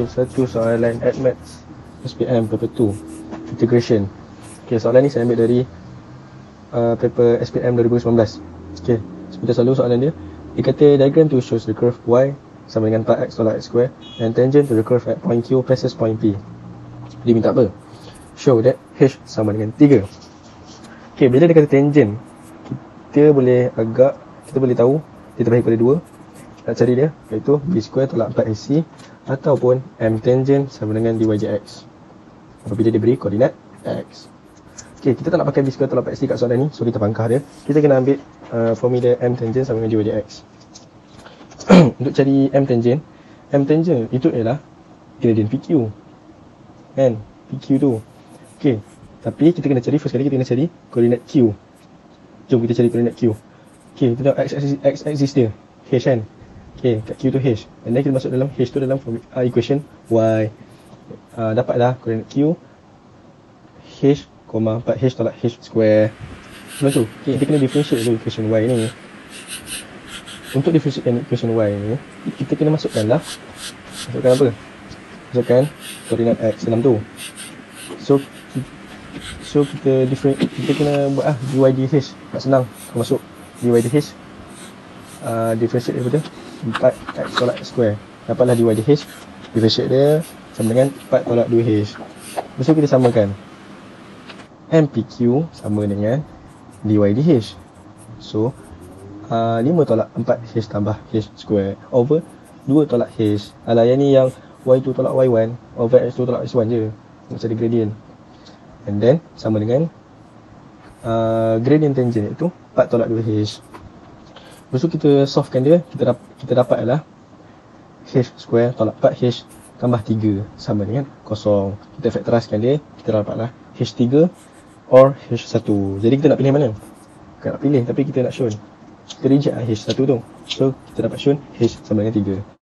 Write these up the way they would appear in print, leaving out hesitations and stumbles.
satu soalan Admaths SPM paper 2 Integration. Okay, soalan ni saya ambil dari paper SPM 2019. Okay, seperti selalu soalan dia kata diagram to shows the curve y sama dengan 4x tolak x square and tangent to the curve at point Q passes point P. Dia minta apa? Show that h sama dengan 3. Okay, bila dia kata tangent, kita boleh tahu dia terbahagi pada 2. Nak cari dia, iaitu b square tolak 4ac ataupun m tangent sama dengan dy dx apabila dia beri koordinat x. Okay, kita tak nak pakai b square tolak 4ac kat soalan ni, so kita pangkah dia. Kita kena ambil formula m tangent sama dengan dy dx. Untuk cari m tangent itu ialah gradient PQ, kan? PQ tu. Okay, tapi kita kena cari, first kali kita kena cari koordinat Q. Jom kita cari koordinat Q. Okay, kita tengok x axis dia h, kan? Okay, kat Q tu h, and then kita masuk dalam h tu dalam equation y. Dapatlah koordinat Q h, 4h tolak h square. Lepas tu, okay, kita kena differentiate dulu equation y ni. Untuk differentiate equation y ni, kita kena masukkan apa? Masukkan koordinat x dalam tu. So kita kena buat dy dh. Tak senang masuk dy dh. Differentiate daripada 4x tolak x square. Dapatlah dy dh. Differentiate dia sama dengan 4 tolak 2h. Lepas tu kita samakan MPQ sama dengan dy dh. So 5 tolak 4h tambah h square over 2 tolak h. Alah, yang ni yang y2 tolak y1 over x2 tolak x1 je. Nak cari gradient. And then sama dengan gradient tangent iaitu 4 tolak 2h. Lepas tu kita solvekan dia, kita dapat adalah h square tolak 4h tambah 3 sama dengan 0. Kita faktoriskan dia, kita dapatlah h3 or h1. Jadi kita nak pilih mana? Bukan nak pilih, tapi kita nak show. Kita reject h1 tu. So kita dapat show h sama dengan 3.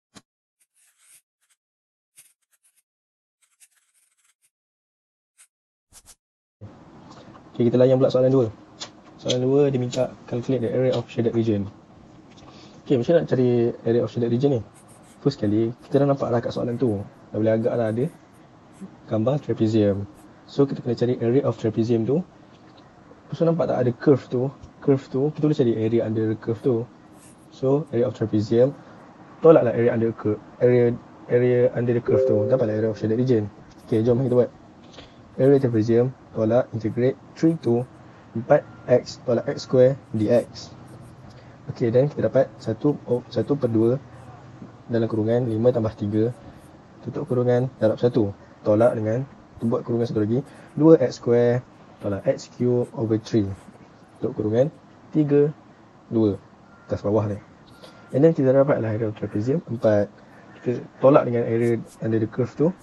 Okay, kita layan pula soalan 2. Soalan 2 dia minta calculate the area of shaded region. Okay, macam nak cari area of shaded region ni? First kali, kita dah nampak lah kat soalan tu. Dah boleh agak lah ada gambar trapezium. So kita kena cari area of trapezium tu. Lepas tu nampak tak ada curve tu? Curve tu, kita boleh cari area under the curve tu. So area of trapezium, tolaklah area under the curve. Area under the curve tu, dapatlah area of shaded region. Okay, jom kita buat. Area trapezium tolak integrate 3 to 4x tolak x square dx. Okay, dan kita dapat 1/2 dalam kurungan 5 tambah 3 tutup kurungan darab 1. Tolak dengan, buat kurungan satu lagi, 2x square tolak x cube over 3 tutup kurungan 3, 2 atas bawah ni. And then kita dapatlah area of trapezium 4. Kita tolak dengan area under the curve tu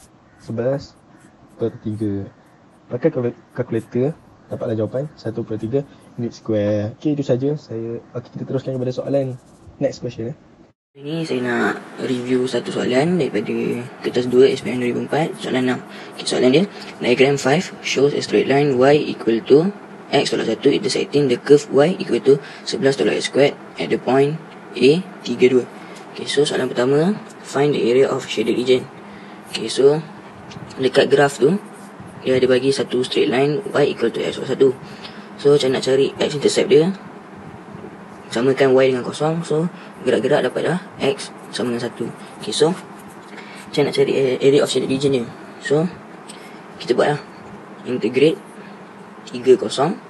11/3. Pakai kalkulator, dapatlah jawapan 1/3 unit square. Okay, itu saja. Kita teruskan kepada soalan next question. Ini saya nak review satu soalan daripada kertas 2 SPM 2004, soalan 6. Okay, soalan dia, diagram 5 shows a straight line y equal to x tolak 1 intersecting the curve y equal to 11 tolak x squared at the point A 32. Okay, so soalan pertama, find the area of shaded region. Okay, so dekat graf tu dia ada bagi satu straight line y equal to x tolak 1. So macam nak cari x intercept dia, samakan y dengan 0. So gerak-gerak dapatlah x sama dengan 1. Okay, so macam nak cari area of shaded region dia. So kita buatlah integrate 30 11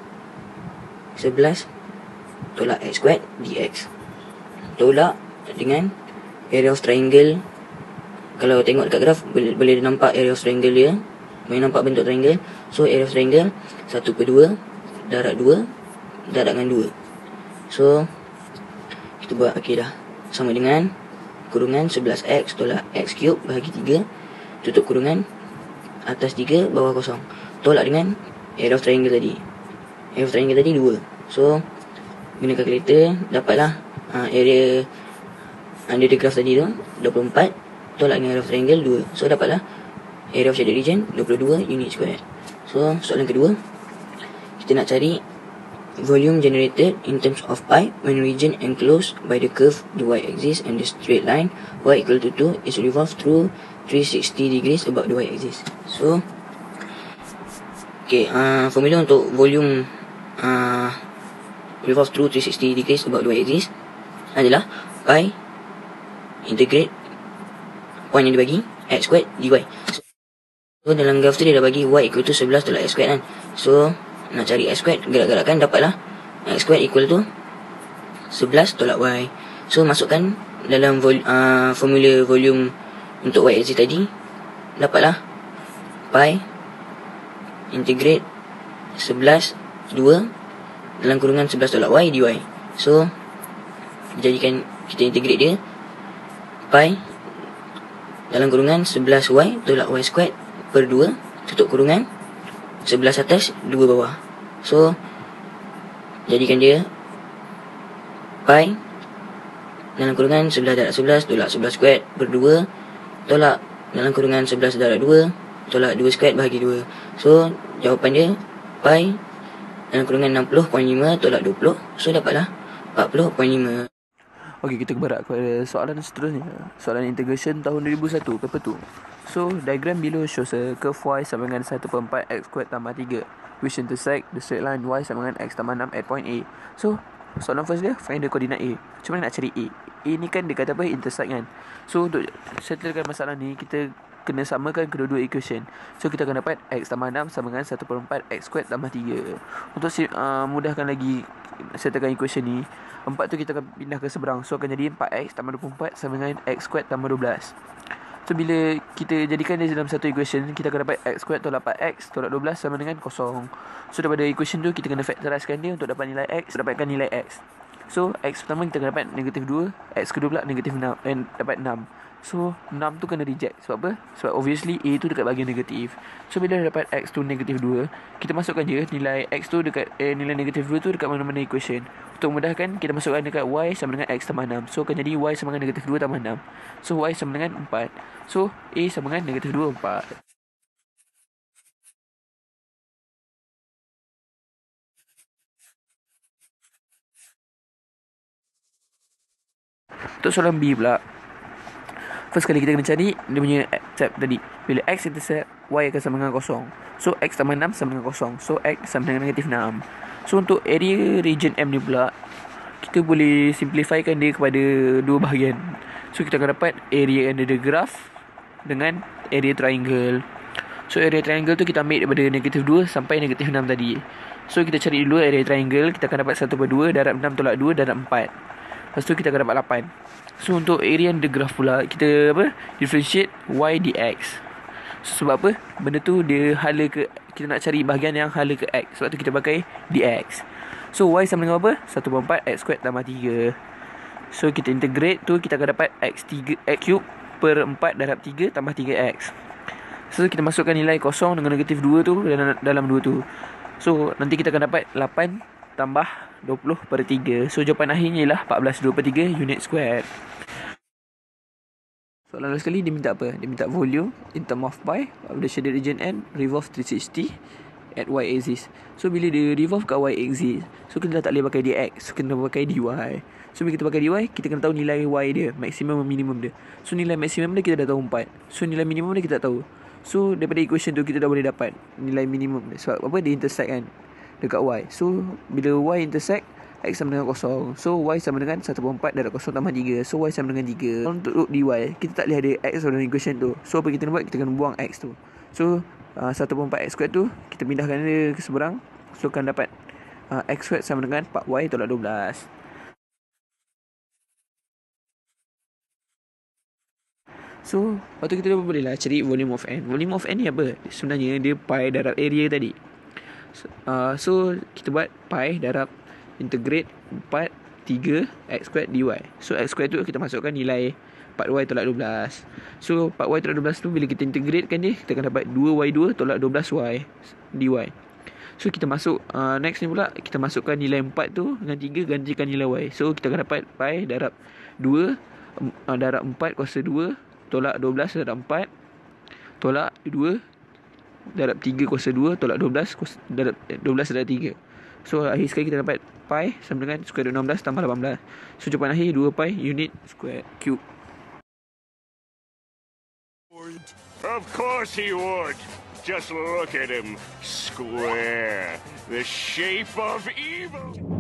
tolak x squared dx. Tolak dengan area of triangle. Kalau tengok dekat graf boleh nampak area of triangle dia, boleh nampak bentuk triangle. So area of triangle 1/2 darab 2 darab dengan 2. So kita buat, okey dah, sama dengan kurungan 11x tolak x cube bahagi 3 tutup kurungan atas 3 bawah 0. Tolak dengan area of triangle tadi. Area of triangle tadi 2. So guna kalkulator, dapatlah area under the graph tadi tu 24 tolak dengan area of triangle 2. So dapatlah area of shaded region 22 unit square. So soalan kedua, kita nak cari volume generated in terms of pi when region enclosed by the curve the y-axis and the straight line y equal to 2 is revolved through 360 degrees about the y-axis. So, okay, formula untuk volume revolve through 360 degrees about the y-axis adalah pi integrate point yang dibagi x squared dy. So dalam graf tu dia dah bagi y equal to 11 tolak x squared kan. So nak cari x squared, gerak-gerakkan dapatlah x squared equal to 11 tolak y. So masukkan dalam formula volume untuk y axis tadi, dapatlah pi integrate 11 2 dalam kurungan 11 tolak y dy. So jadikan kita integrate dia, pi dalam kurungan 11y tolak y squared per 2 tutup kurungan 11 atas 2 bawah. So jadikan dia pi dalam kurungan 11 darab 11 tolak 11 squared per 2 tolak dalam kurungan 11 darab 2 tolak 2 squared bahagi 2. So jawapan dia pi dalam kurungan 60.5 tolak 20. So dapatlah 40.5. Okey, kita berak kepada soalan seterusnya. Soalan integration tahun 2001, paper 2. So, diagram below shows a curve y sama dengan 1/4 x squared tambah 3 which intersect the straight line y sama dengan x tambah 6 at point A. So, soalan first dia, find the coordinate A. Macam mana nak cari A? A ni kan dia kata apa? Intersect kan. So, untuk settlekan masalah ni, kita kena samakan kedua-dua equation. So, kita akan dapat x tambah 6 sama dengan 1/4 x squared tambah 3. Untuk mudahkan lagi settlekan equation ni, 4 tu kita akan pindah ke seberang. So akan jadi 4x tambah 24 sama dengan x squared tambah 12. So bila kita jadikan dia dalam satu equation, kita akan dapat x squared tolak 4x tolak 12 sama dengan 0. So daripada equation tu kita kena factorizekan dia untuk dapat nilai x, dapatkan nilai x. So x pertama kita akan dapat negatif 2, x kedua pula negatif 6 dan dapat 6. So 6 tu kena reject. Sebab apa? Sebab obviously A tu dekat bahagian negatif. So bila dapat x tu negatif 2, kita masukkan je nilai x tu dekat nilai negatif 2 tu dekat mana-mana equation. Untuk memudahkan, kita masukkan dekat y sama dengan x tambah 6. So akan jadi y sama dengan negatif 2 tambah 6. So y sama dengan 4. So A sama dengan negatif 2, 4. Untuk soalan B pula, first kali kita kena cari dia punya step tadi. Bila x intercept, y akan sama dengan 0. So x tambah 6 sama dengan 0. So x sama dengan negatif 6. So untuk area region M ni pula, kita boleh simplifykan dia kepada dua bahagian. So kita akan dapat area under the graph dengan area triangle. So area triangle tu kita ambil daripada negatif 2 sampai negatif 6 tadi. So kita cari dulu area triangle. Kita akan dapat 1/2 darab 6 tolak 2 darab 4. Lepas tu kita akan dapat 8. So untuk area under graph pula, kita differentiate y dx. So, sebab apa? Benda tu dia hala ke, kita nak cari bahagian yang hala ke x. Sebab tu kita pakai dx. So y sama dengan apa? 1/4 x squared tambah 3. So kita integrate tu, kita akan dapat x cube per 4 darab 3 tambah 3x. So kita masukkan nilai kosong dengan negatif 2 tu dalam 2 tu. So nanti kita akan dapat 8 tambah 20/3. So jawapan akhirnya ialah 14/2/3 unit square. Soalan last sekali dia minta apa? Dia minta volume in term of pi of the shaded region N revolve 360 at y axis. So bila dia revolve kat y axis, so kita dah tak boleh pakai dx, so kena pakai dy. So bila kita pakai dy, kita kena tahu nilai y dia, maksimum dan minimum dia. So nilai maksimum dia kita dah tahu 4. So nilai minimum dia kita tak tahu. So daripada equation tu kita dah boleh dapat nilai minimum dia. Sebab apa? Dia intersect kan dekat y. So bila y intersect, x sama dengan 0. So y sama dengan 1/4 darab 0 tambah 3. So y sama dengan 3. Untuk dy, kita tak boleh ada x dalam equation tu. So apa kita nak buat? Kita kena buang x tu. So 1/4 x squared tu kita pindahkan dia ke seberang. So akan dapat x squared sama dengan 4y tolak 12. So lepas tu kita boleh lah cari volume of n. Volume of n ni apa? Sebenarnya dia pi darab area tadi. So kita buat pi darab integrate 4 3 x squared dy. So x squared tu kita masukkan nilai 4y tolak 12. So 4y tolak 12 tu bila kita integratekan dia, kita akan dapat 2y2 tolak 12y dy. So kita masuk next ni pula, kita masukkan nilai 4 tu dengan 3 gantikan nilai y. So kita akan dapat pi darab 2 darab 4 kuasa 2 tolak 12 darab 4 tolak 2 darab 3 kuasa 2 tolak 12 darab 3. So akhir sekali kita dapat pi sama dengan square root 16 tambah 18. So jawapan akhir 2 pi unit square cube. Of course he would. Just look at him. Square. The shape of evil.